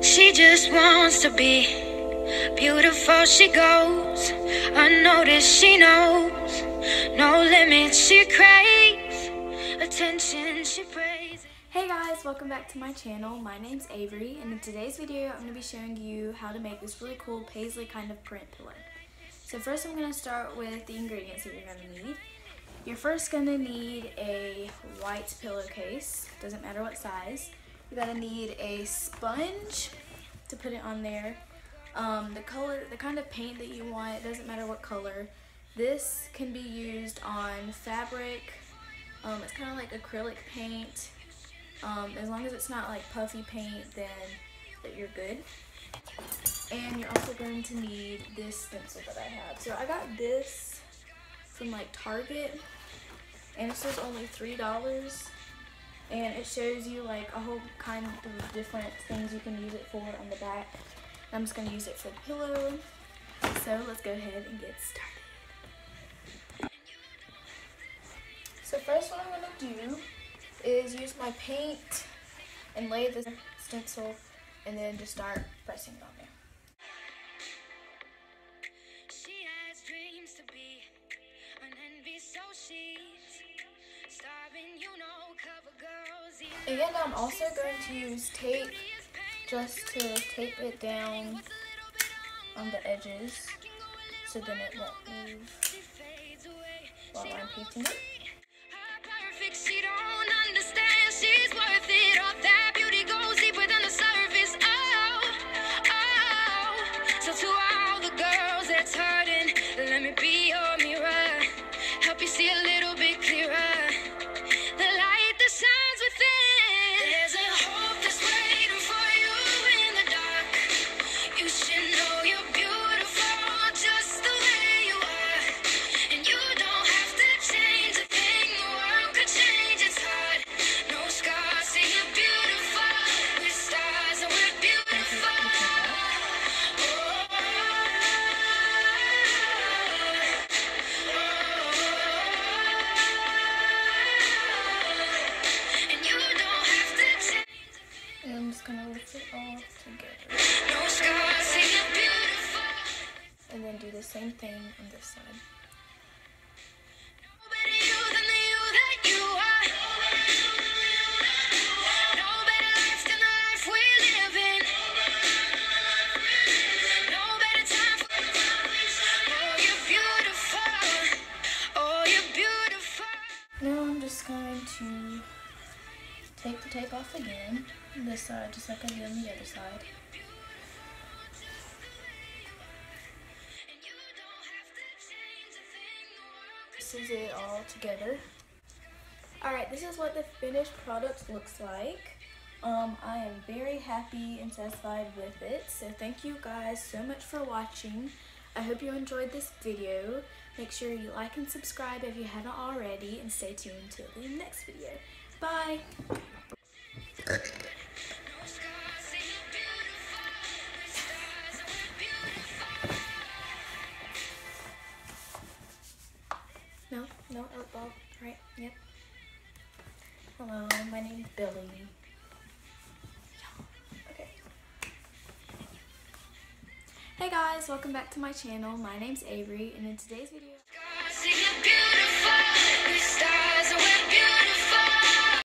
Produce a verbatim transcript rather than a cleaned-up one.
She just wants to be beautiful. She goes unnoticed. She knows no limits. She craves attention. She prays. Hey guys, welcome back to my channel. My name's Avery, and in today's video I'm going to be showing you how to make this really cool paisley kind of print pillow. So first I'm going to start with the ingredients that you're going to need. You're first going to need a white pillowcase, doesn't matter what size. You're going to need a sponge to put it on there. Um, the color, the kind of paint that you want, it doesn't matter what color. This can be used on fabric. Um, it's kind of like acrylic paint. Um, as long as it's not like puffy paint, then that you're good. And you're also going to need this stencil that I have. So I got this from like Target, and it says only three dollars. And it shows you like a whole kind of different things you can use it for on the back. I'm just going to use it for the pillow. So let's go ahead and get started. So first what I'm going to do is use my paint and lay the stencil and then just start pressing it on there. She has dreams to be an envy, so she's starving, you know, cover girls. And I'm also going to use tape just to tape it down on the edges so then it won't move while I'm painting it. She don't understand, she's worth it. All that beauty goes deeper than the surface. Oh, oh. So to all the girls that's hurting, let me be your mirror, help you see a little bit clearer, the light that shines within. There's a hope that's waiting for you in the dark. You should know you're beautiful just the way you are, and you don't have to change a thing. The world could change, it's hard. No scars, say you're beautiful. We're stars and we're beautiful. Oh, oh, oh. And you don't have to change. And I'm just going to lift it all together. No scars, say you're beautiful. And then do the same thing on this side. No better you than the you that you are. No better life than the life we live in. No better time for. Oh, you're beautiful. Oh, you're beautiful. Now I'm just going to take the tape off again, on this side, just like I did on the other side. And you don't have to change a thing. The world This is it all together. Alright, this is what the finished product looks like. Um, I am very happy and satisfied with it. So thank you guys so much for watching. I hope you enjoyed this video. Make sure you like and subscribe if you haven't already, and stay tuned till the next video. Bye! No scars, say you're beautiful. We're stars and we're beautiful. No, no, oh, oh, right, yep. Hello, my name's Billy. Okay. Hey guys, welcome back to my channel. My name's Avery, and in today's video, Scars, say you're beautiful. We're stars and we're beautiful.